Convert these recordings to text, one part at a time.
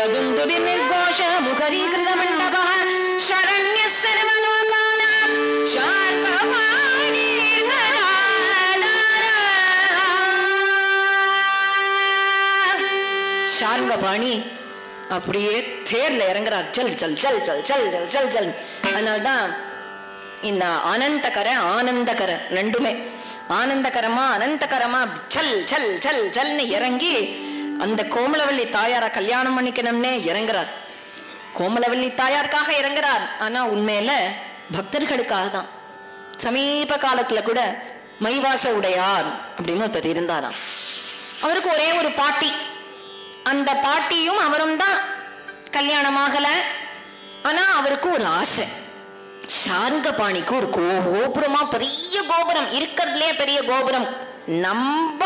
துந்துபி நிர்கோஷ முகரீகிருத மண்டப சரண்ய சர்வலோகானாம் சார்கபாணி சார்கபாணி அப்படியே தேர்ல இறங்குறார். ஜல் ஜல் ஜல் ஜல் ஜல் ஜல் ஜல் ஜல். அதனால்தான் இந்த அனந்தகர ஆனந்தகர ரெண்டுமே ஆனந்தகரமா அனந்தகரமா ஜல் ஜல் ஜல் ஜல்னு இறங்கி அந்த கோமலவள்ளி தாயார கல்யாணம் பண்ணிக்கணும்னே இறங்குறார். கோமலவள்ளி தாயாருக்காக இறங்குறார். ஆனா உண்மையில பக்தர்களுக்காக தான். சமீப காலத்துல கூட மைவாச உடையார் அப்படின்னு ஒருத்தர் இருந்தாராம். அவருக்கு ஒரே ஒரு பாட்டி. அந்த பாட்டியும் அவரும் தான் கல்யாணமாகல. ஆனா அவருக்கு ஒரு ஆசை, சார்கபாணிக்கு ஒரு கோபுரமா, பெரிய கோபுரம், இருக்கிறதுலே பெரிய கோபுரம். நம்ம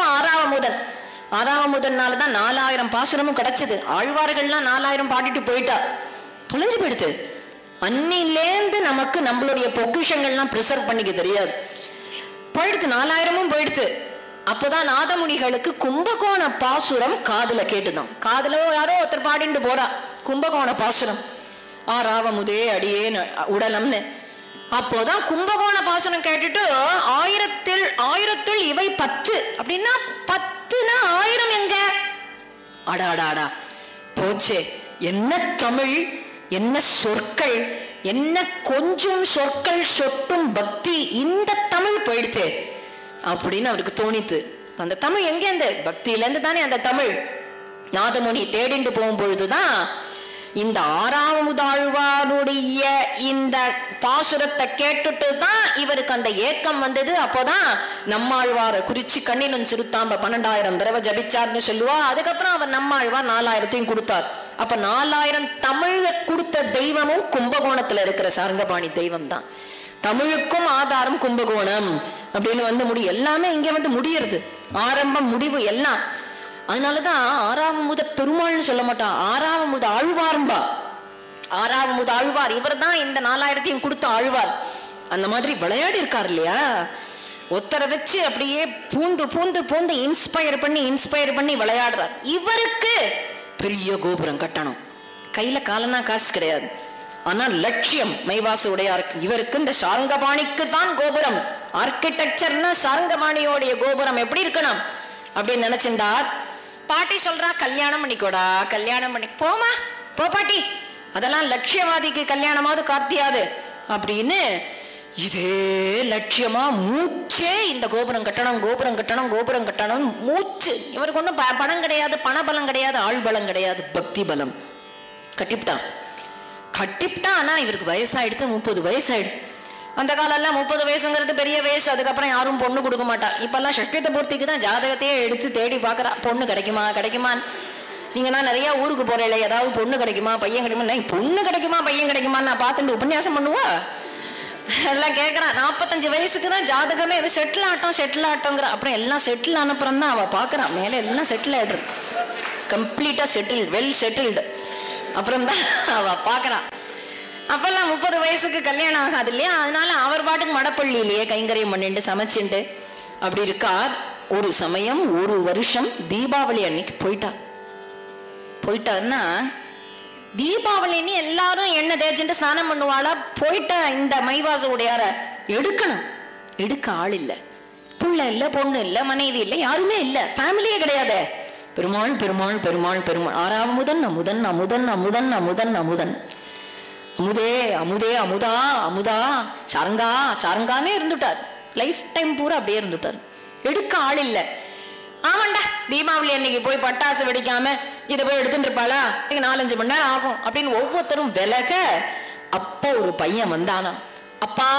ஆறாவமுதன்னாலதான் 4000 பாசுரமும் கிடைச்சது. ஆழ்வார்கள்லாம் 4000 பாடிட்டு போயிட்டா, தொலைஞ்சு போயிடுது. அன்னிலேந்து நமக்கு நம்மளுடைய பொக்கிஷங்கள்லாம் பிரிசர்வ் பண்ணிக்க தெரியாது, போயிடுது. 4000மும் போயிடுது. அப்போதான் நாதமுனிகளுக்கு கும்பகோண பாசுரம் காதுல கேட்டுதான். காதுல யாரோ ஒருத்தர் பாடிட்டு போறா கும்பகோண பாசுரம், ஆறாவமுதே அடியே உடலம்னு. அப்போதான் கும்பகோண பாசுரம் கேட்டுட்டு ஆயிரத்தில் இவை 10 அப்படின்னா 10னா 1000 எங்க? அடாடாடா போச்சே. என்ன தமிழ், என்ன சொற்கள், என்ன கொஞ்சம் சொற்கள் சொட்டும் பக்தி. இந்த தமிழ் போயிடுச்சு அப்படின்னு அவருக்கு தோணித்து. அந்த தமிழ் எங்க இருந்து? பக்தியில இருந்து தானே அந்த தமிழ். நாதமுனி தேடிண்டு போகும்பொழுதுதான் இந்த ஆறாவமுதாழ்வாருடைய இந்த பாசுரத்தை கேட்டுட்டு தான் இவருக்கு அந்த ஏக்கம் வந்தது. அப்போதான் நம்மாழ்வாரை குறிச்சு கண்ணினும் சிறுத்தாம்ப 12,000 தடவை ஜபிச்சார்னு சொல்லுவா. அதுக்கப்புறம் அவர் நம்மாழ்வார் 4000 கொடுத்தார். அப்ப 4000 தமிழ கொடுத்த தெய்வமும் கும்பகோணத்துல இருக்கிற சார்கபாணி தெய்வம் தான். தமிழுக்கும் ஆதாரம் கும்பகோணம் அப்படின்னு வந்து முடியும். எல்லாமே இங்க வந்து முடியறது, ஆரம்பம் முடிவு எல்லாம். அதனாலதான் ஆறாவமுத பெருமாள்னு சொல்ல மாட்டான், ஆறாவமுத ஆழ்வார்பா. ஆறாவமுத ஆழ்வார் இவர் தான் இந்த 4000 கொடுத்த ஆழ்வார். அந்த மாதிரி விளையாடி இருக்கார் இல்லையா. ஒத்தரை வச்சு அப்படியே பூந்து பூந்து பூந்து இன்ஸ்பயர் பண்ணி விளையாடுறார். இவருக்கு பெரிய கோபுரம் கட்டணும். கையில காலனா காசு கிடையாது, ஆனா லட்சியம் மைவாச உடையாருக்கு. இவருக்கு இந்த சார்கபாணிக்கு தான் கோபுரம். ஆர்கிடெக்சர்னா சார்கபாணியோடைய கோபுரம் எப்படி இருக்கணும் அப்படின்னு நினைச்சிருந்தார். பாட்டி சொல்றா, கல்யாணம் பண்ணிக்கோடா, கல்யாணம் பண்ணி போமா, போ பாட்டி, அதெல்லாம் லட்சியவாதிக்கு கல்யாணமாவது கார்த்தியாது அப்படின்னு இதே லட்சியமா மூச்சே இந்த கோபுரம் கட்டணும், கோபுரம் கட்டணும், கோபுரம் கட்டணும் மூச்சு. இவருக்கு ஒன்றும் பணம் கிடையாது, பணபலம் கிடையாது, ஆள் பலம் கிடையாது, பக்தி பலம். கட்டிவிட்டான். ஆனா இவருக்கு வயசாயிடுத்து, 30 வயசாயிடுது. அந்த காலெல்லாம் 30 வயசுங்கிறது பெரிய வயசு. அதுக்கப்புறம் யாரும் பொண்ணு கொடுக்க மாட்டா. இப்பெல்லாம் ஷஷ்டித்த பூர்த்திக்கு தான் ஜாதகத்தையே எடுத்து தேடி பார்க்குறா, பொண்ணு கிடைக்குமான்னு. நீங்க தான் நிறைய ஊருக்கு போறேன், ஏதாவது பொண்ணு கிடைக்குமா, பையன் கிடைக்குமா, பொண்ணு கிடைக்குமா, பையன் கிடைக்குமான்னு நான் பார்த்துட்டு உபன்யாசம் பண்ணுவா. அதெல்லாம் கேட்குறான். 45 வயசுக்கு தான் ஜாதகமே செட்டில் ஆட்டோங்கிற. அப்புறம் எல்லாம் செட்டில் ஆனப்புறம் தான் அவள் பார்க்குறான், மேலே எல்லாம் செட்டில் ஆயிடுறது, கம்ப்ளீட்டாக செட்டில்டு, வெல் செட்டில்டு. அப்புறம் தான் அவள் பார்க்குறான். அப்பெல்லாம் 30 வயசுக்கு கல்யாணம் ஆகாது இல்லையா. அதனால அவர் பாட்டுக்கு மடப்பள்ளியிலேயே கைங்கரியம் பண்ணிட்டு சமைச்சுட்டு அப்படி இருக்கார். ஒரு சமயம் ஒரு வருஷம் தீபாவளி அன்னைக்கு போயிட்டாருன்னா, தீபாவளின்னு எல்லாரும் எண்ணெய் தேய்ச்சிட்டு ஸ்நானம் பண்ணுவாளா. போயிட்ட இந்த மைவாச உடையார எடுக்க ஆள் இல்லை, புள்ள இல்லை, பொண்ணு இல்லை, மனைவி இல்லை, யாருமே இல்லை, ஃபேமிலியே கிடையாது. பெருமாள் பெருமாள் பெருமாள் பெருமாள். ஆறாவமுதன் அமுதன் அமுதன் அமுதன் அமுதன் அமுதன், அமுதே அமுதே அமுதா அமுதா சாரங்கானே இருந்துட்டார். லைஃப் டைம் பூரா அப்படியே இருந்துட்டார். எடுக்க ஆள் இல்லை. ஆமாண்டா, தீபாவளி அன்னைக்கு போய் பட்டாசு வெடிக்காம இதை போய் எடுத்துட்டு இருப்பாளா, 4-5 மணி நேரம் ஆகும் அப்படின்னு ஒவ்வொருத்தரும் விலக. அப்போ ஒரு பையன் வந்தானா, அப்பா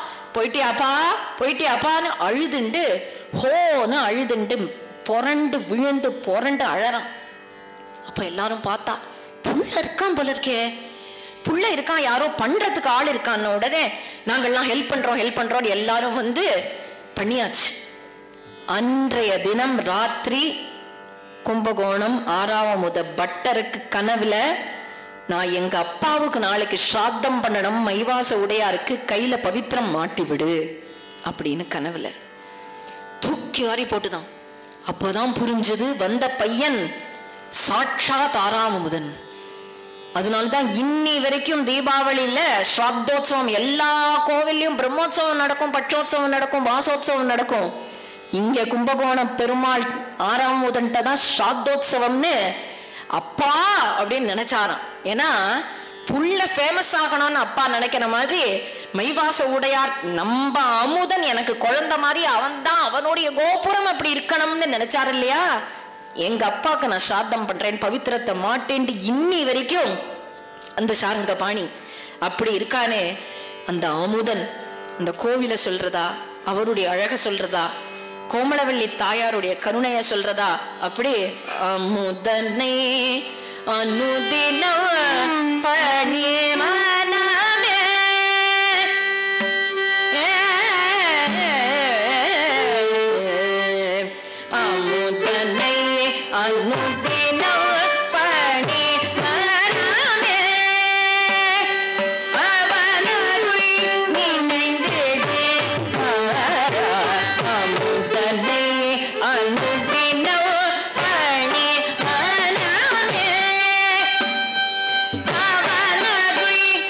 போயிட்டியாப்பான்னு அழுதுண்டு, ஹோன்னு அழுதுண்டு புரண்டு விழுந்து புரண்டு அழறான். அப்ப எல்லாரும் பார்த்தா புள்ள இருக்கான் போல இருக்கே, புள்ள இருக்கான், யாரோ பண்றதுக்கு ஆள் இருக்கான்னு உடனே நாங்கள்லாம் ஹெல்ப் பண்றோம் எல்லாரும் வந்து பண்ணியாச்சு. அன்றைய தினம் ராத்திரி கும்பகோணம் ஆறாவமுத பட்டருக்கு கனவுல, நான் எங்க அப்பாவுக்கு நாளைக்கு ஸ்ராத்தம் பண்ணணும், மைவாச உடையாருக்கு கையில பவித்திரம் மாட்டி விடு அப்படின்னு கனவுல தூக்கி வாரி போட்டுதான். அப்போதான் புரிஞ்சது, வந்த பையன் சாட்சாத் ஆறாவமுதன். அதனாலதான் இன்னி வரைக்கும் தீபாவளியில ஸ்ராத்தோத்சவம் எல்லா கோவில்லையும் பிரம்மோத்சவம் நடக்கும், பட்சோத்சவம் நடக்கும், வாசோத்சவம் நடக்கும். இங்க கும்பகோணம் பெருமாள் 6ஆம் முதன்ட்ட தான் ஸ்ராத்தோத்சவம்னு அப்பா அப்படின்னு நினைச்சாராம். ஏன்னா புள்ள ஃபேமஸ் ஆகணும்னு அப்பா நினைக்கிற மாதிரி மைவாச உடையார் நம்ம அமுதன் எனக்கு குழந்தை மாதிரி அவன் தான், அவனுடைய கோபுரம் அப்படி இருக்கணும்னு நினைச்சாரு இல்லையா. எங்க அப்பாவுக்கு நான் ஸ்ராத்தம் பண்றேன், பவித்திரத்தை மாட்டேன்ட்டு இன்னி வரைக்கும் அந்த சாரங்க பாணி அப்படி இருக்கானே. அந்த அமுதன் அந்த கோவிலை சொல்றதா, அவருடைய அழக சொல்றதா, கோமளவள்ளி தாயாருடைய கருணைய சொல்றதா, அப்படி அமுதனை அனுதின பணி மனமே அமுதனை அனுதின பணி மனமே அவனருள் நினைந்திடு அமுதனை அனுதின பணி மனமே அவனருள்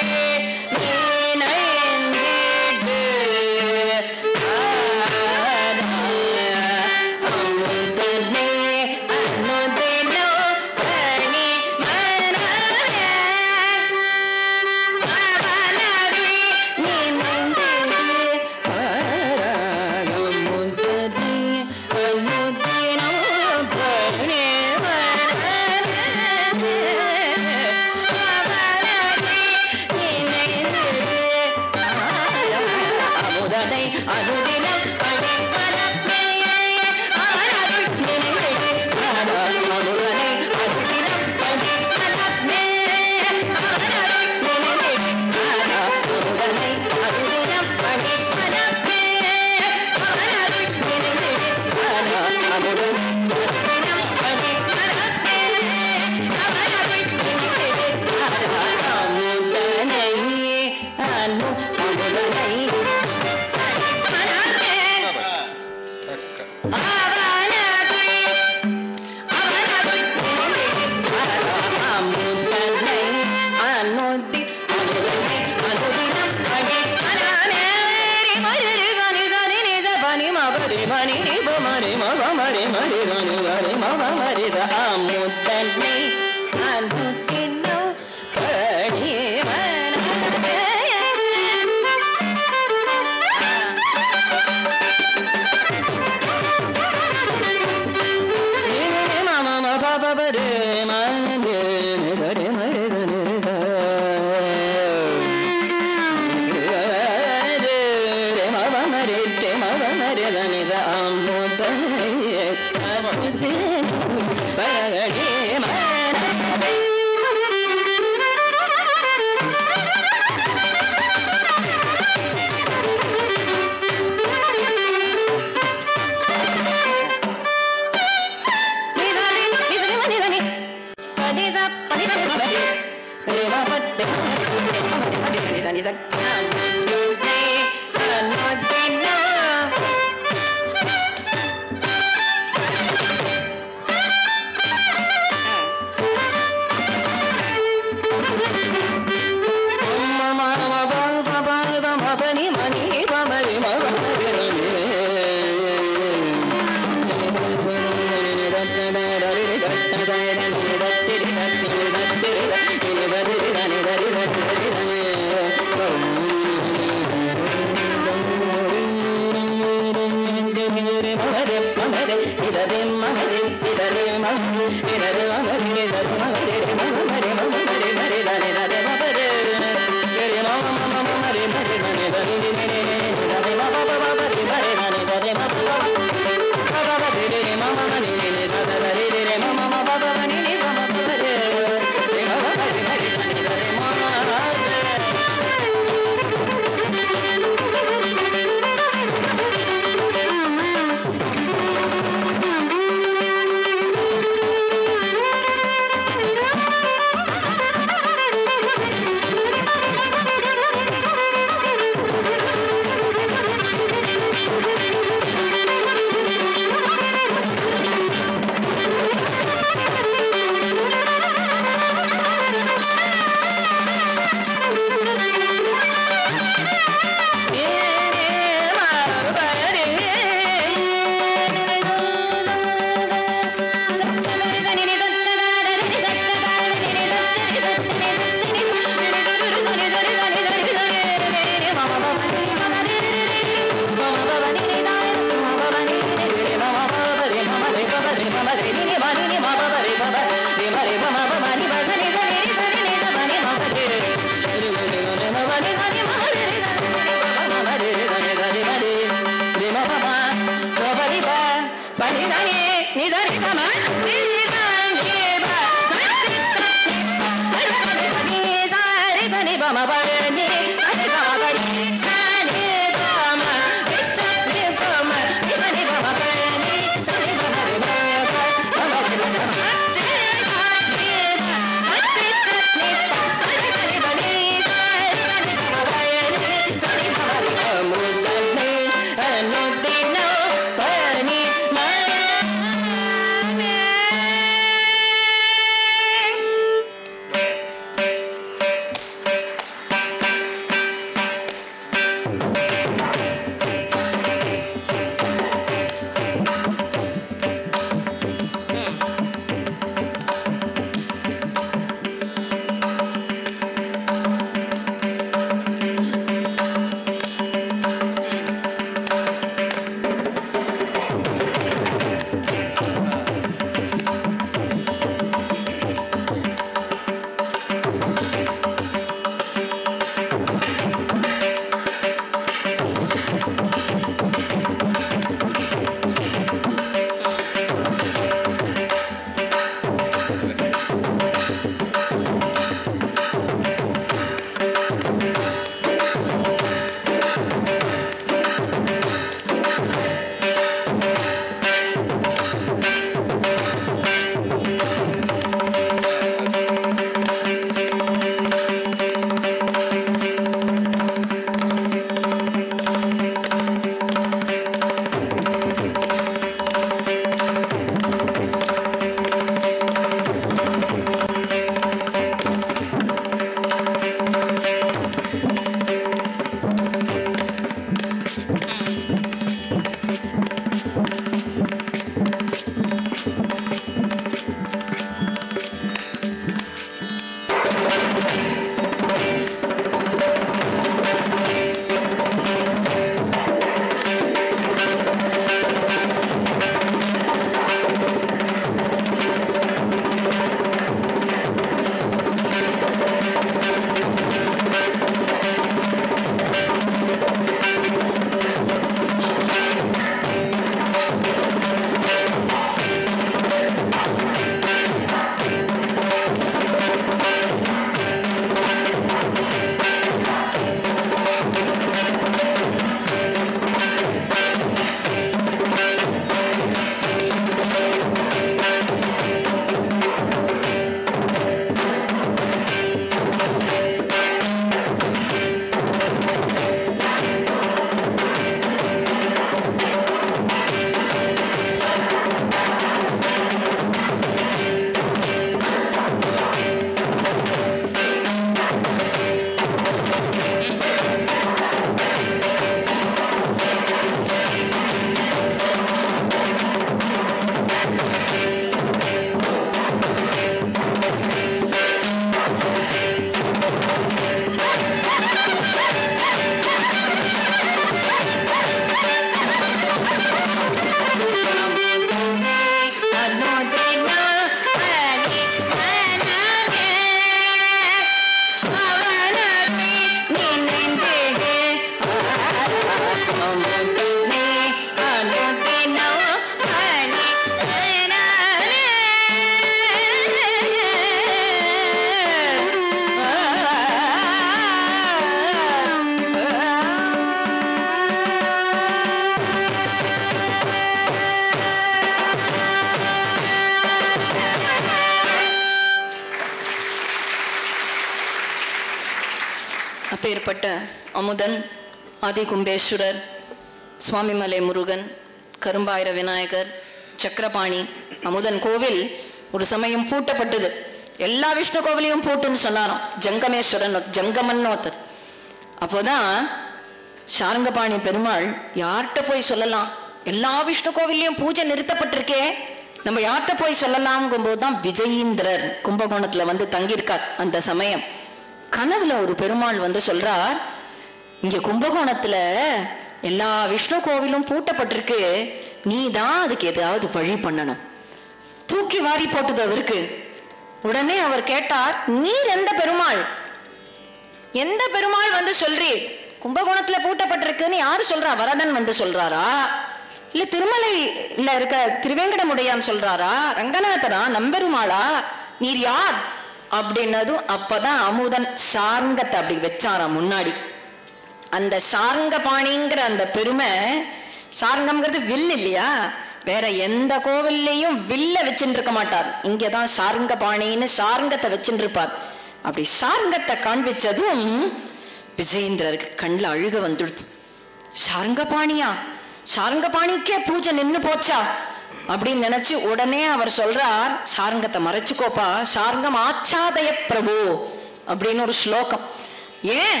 அப்பேற்பட்ட அமுதன், ஆதி கும்பேஸ்வரர், சுவாமிமலை முருகன், கரும்பாயிர விநாயகர், சக்கரபாணி, அமுதன் கோவில் ஒரு சமயம் பூட்டப்பட்டது. எல்லா விஷ்ணு கோவிலையும் பூட்டுன்னு சொன்னாராம் ஜங்கமேஸ்வரன், ஜங்கமன் ஒருத்தர். அப்போதான் சாரங்கபாணி பெருமாள் யார்கிட்ட போய் சொல்லலாம், எல்லா விஷ்ணு கோவிலையும் பூஜை நிறுத்தப்பட்டிருக்கே, நம்ம யார்கிட்ட போய் சொல்லலாம்ங்கும் போதுதான் விஜயீந்திரர் கும்பகோணத்துல வந்து தங்கியிருக்கார். அந்த சமயம் கனவுல ஒரு பெருமாள் வந்து சொல்றார், இங்க கும்பகோணத்துல எல்லா விஷ்ணு கோவிலும் பூட்டப்பட்டிருக்கு, நீ தான் அதுக்கு ஏதாவது வழி பண்ணணும். தூக்கி வாரி போட்டது அவருக்கு. உடனே அவர் கேட்டார், நீர் எந்த பெருமாள், எந்த பெருமாள் வந்து சொல்றீர், கும்பகோணத்துல பூட்டப்பட்டிருக்குன்னு யாரு சொல்றா? வரதன் வந்து சொல்றாரா, இல்ல திருமலையில இருக்க திருவேங்கடமுடையான் சொல்றாரா, ரங்கநாதரா, நம்பெருமாளா, நீர் யார் அப்படின்னதும் அப்பதான் அமுதன் சார்ங்கத்தை அப்படி வச்சாராம் முன்னாடி. அந்த சார்ங்கபாணிங்கிற அந்த பெருமை, சார்ங்கம்ங்கிறது வில் இல்லையா, வேற எந்த கோவில்லையும் வில்ல வச்சுட்டு இருக்க மாட்டார், இங்கதான் சார்ங்கபாணின்னு சார்ங்கத்தை வச்சுட்டு இருப்பார். அப்படி சார்ங்கத்தை காண்பிச்சதும் விஜயேந்திரருக்கு கண்ணில் அழுக வந்துடுச்சு. சார்ங்கபாணியா, சார்ங்கபாணிக்கே பூஜை நின்று போச்சா அப்படின்னு நினைச்சு உடனே அவர் சொல்றார், சார்ங்கத்தை மறைச்சுக்கோப்பா, சார்ங்கம் ஆச்சாதய பிரபு அப்படின்னு ஒரு ஸ்லோகம். ஏன்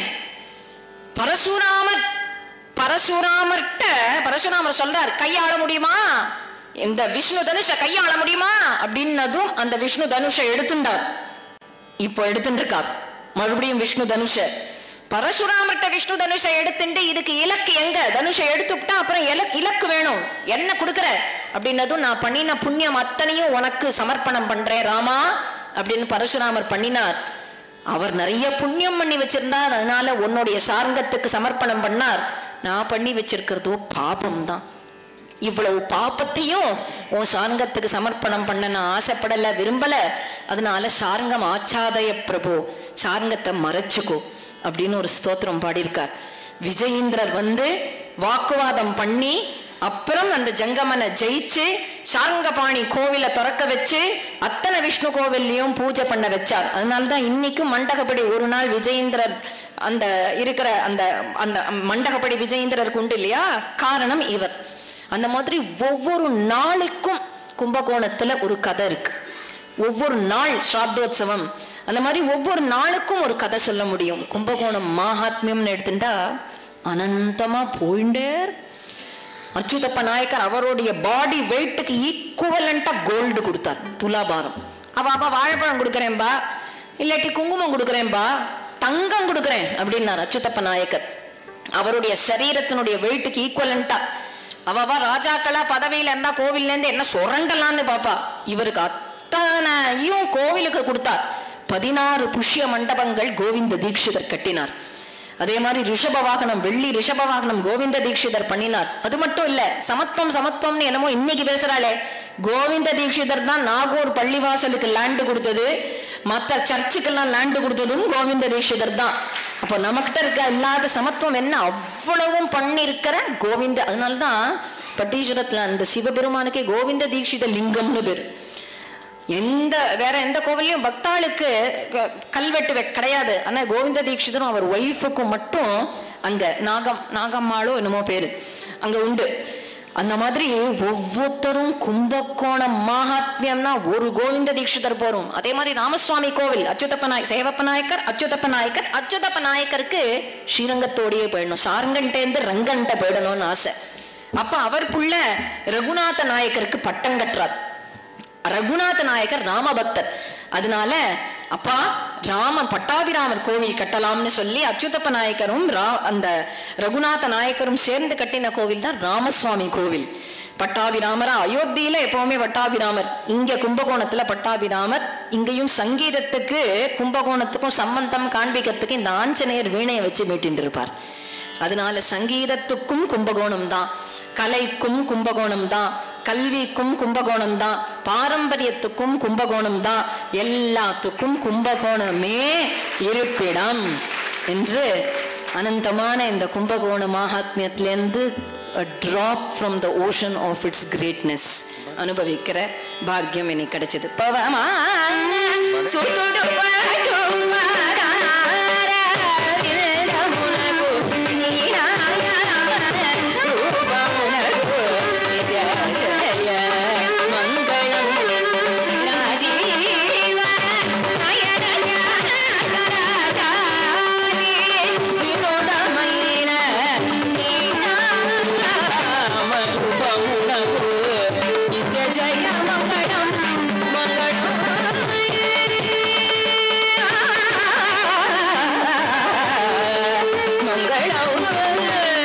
பரசுராமர் சொல்றார், கையாள முடியுமா இந்த விஷ்ணு தனுஷ, கையாள முடியுமா அப்படின்னதும் அந்த விஷ்ணு தனுஷ எடுத்துட்டார். இப்போ எடுத்துட்டு இருக்கார் மறுபடியும் விஷ்ணு தனுஷ. பரசுராமர்கிட்ட விஷ்ணு தனுஷ எடுத்துட்டு இதுக்கு இலக்கு எங்க, தனுஷ எடுத்துட்டா அப்புறம் இலக்கு வேணும், என்ன கொடுக்குற அப்படின்னதும் நான் பண்ணின புண்ணியம் அத்தனையும் உனக்கு சமர்ப்பணம் பண்றேன் ராமா அப்படின்னு பரசுராமர் பண்ணினார். அவர் நிறைய புண்ணியம் பண்ணி வச்சிருந்தார், அதனால உன்னுடைய சார்ங்கத்துக்கு சமர்ப்பணம் பண்ணார். நான் பண்ணி வச்சிருக்கிறதோ பாபம் தான், இவ்வளவு பாப்பத்தையும் உன் சார்ங்கத்துக்கு சமர்ப்பணம் பண்ண நான் ஆசைப்படல, விரும்பல, அதனால சார்ங்கம் ஆச்சாதய பிரபு, சார்ங்கத்தை மறைச்சுக்கோ அப்படின்னு ஒரு ஸ்தோத்திரம் பாடியிருக்கார். விஜயேந்திரர் வந்து வாக்குவாதம் பண்ணி அப்புறம் அந்த ஜங்கமனை ஜெயிச்சு சார்ங்கபாணி கோவில திறக்க வச்சு அத்தனை விஷ்ணு கோவில்லையும் பூஜை பண்ண வச்சார். அதனால்தான் இன்னைக்கும் மண்டகப்படி ஒரு நாள் விஜயேந்திரர் அந்த இருக்கிற அந்த அந்த மண்டகப்படி விஜயேந்திரருக்கு உண்டு இல்லையா, காரணம் இவர். அந்த மாதிரி ஒவ்வொரு நாளுக்கும் கும்பகோணத்துல ஒரு கதை இருக்கு. ஒவ்வொரு நாள் ஸ்ராத்தோத்சவம், அந்த மாதிரி ஒவ்வொரு நாளுக்கும் ஒரு கதை சொல்ல முடியும். கும்பகோணம் மகாத்மியம்னு எடுத்துட்டா அனந்தமா போயிண்டே. அச்சுதப்ப நாயக்கர் அவருடைய பாடி வெயிட்டுக்கு ஈக்குவலண்டா கோல்டு கொடுத்தார், துலாபாரம். அப்பா வாழைப்பழம் கொடுக்குறேன்பா, இல்லாட்டி குங்குமம் கொடுக்குறேன்பா, தங்கம் கொடுக்குறேன் அப்படின்னார் அச்சுதப்ப நாயக்கர். அவருடைய சரீரத்தினுடைய வெயிட்டுக்கு ஈக்குவலண்டா. அவவா ராஜாக்களா பதவியில இருந்தா கோவில்ல இருந்து என்ன சுரண்டலான்னு பாப்பா, இவருக்கு அத்தனையும் கோவிலுக்கு கொடுத்தார். 16 புஷ்ய மண்டபங்கள் கோவிந்த தீட்சிதர் கட்டினார். அதே மாதிரி ரிஷப வாகனம், வெள்ளி ரிஷப வாகனம் கோவிந்த தீட்சிதர் பண்ணினார். அது மட்டும் இல்ல, சமத்துவம்னு என்னமோ இன்னைக்கு பேசுறாளே, கோவிந்த தீட்சிதர் தான் நாகூர் பள்ளிவாசலுக்கு லேண்டு கொடுத்தது, மற்ற சர்ச்சுக்கெல்லாம் லேண்டு கொடுத்ததும் கோவிந்த தீட்சிதர் தான். அப்போ நமக்கிட்ட இருக்க இல்லாத சமத்துவம் என்ன அவ்வளவும் பண்ணிருக்கிற கோவிந்த. அதனால்தான் பட்டீஸ்வரத்துல அந்த சிவபெருமானுக்கே கோவிந்த தீட்சித லிங்கம்னு பேரு. வேற எந்த கோவிலையும் பக்தாளுக்கு கல்வெட்டு கிடையாது, ஆனா கோவிந்த தீட்சிதரும் அவர் ஒய்ஃபுக்கும் மட்டும் அங்க நாகம்மாளோ என்னமோ பேரு அங்க உண்டு. அந்த மாதிரி ஒவ்வொருத்தரும் கும்பகோணம் மகாத்மியம்னா ஒரு கோவிந்த தீட்சிதர் போறோம். அதே மாதிரி ராமசுவாமி கோவில் சேவப்ப நாயக்கர் அச்சுதப்ப நாயக்கருக்கு ஸ்ரீரங்கத்தோடையே போயிடணும், சாரங்கன்டேந்து ரங்கன்ட்ட போயிடணும்னு ஆசை. அப்ப அவர் புள்ள ரகுநாத நாயக்கருக்கு பட்டம் கட்டுறார். ரகுநாத நாயக்கர் ராமபக்தர், அதனால அப்பா பட்டாபிராமர் கோவில் கட்டலாம்னு சொல்லி அச்சுதப்ப நாயக்கரும் அந்த ரகுநாத நாயக்கரும் சேர்ந்து கட்டின கோவில் தான் ராமசுவாமி கோவில். பட்டாபிராமரா அயோத்தியில எப்பவுமே பட்டாபிராமர், இங்க கும்பகோணத்துல பட்டாபிராமர். இங்கேயும் சங்கீதத்துக்கு கும்பகோணத்துக்கும் சம்பந்தம் காண்பிக்கிறதுக்கு இந்த ஆஞ்சநேயர் வீணையை வச்சு மீட்டின்னு இருப்பார். அதனால சங்கீதத்துக்கும் கும்பகோணம் தான், கலைக்கும் கும்பகோணம் தான், கல்விக்கும் கும்பகோணம் தான், பாரம்பரியத்துக்கும் கும்பகோணம் தான், எல்லாத்துக்கும் கும்பகோணமே இருப்பிடம் என்று அனந்தமான இந்த Kumbakona மகாத்மியத்திலிருந்து a drop from the ocean of its greatness அனுபவிக்கிற பாக்கியம் எனக்கு கிடைச்சது. பவமான சுத்துடு பாடு மாரா மங்களம்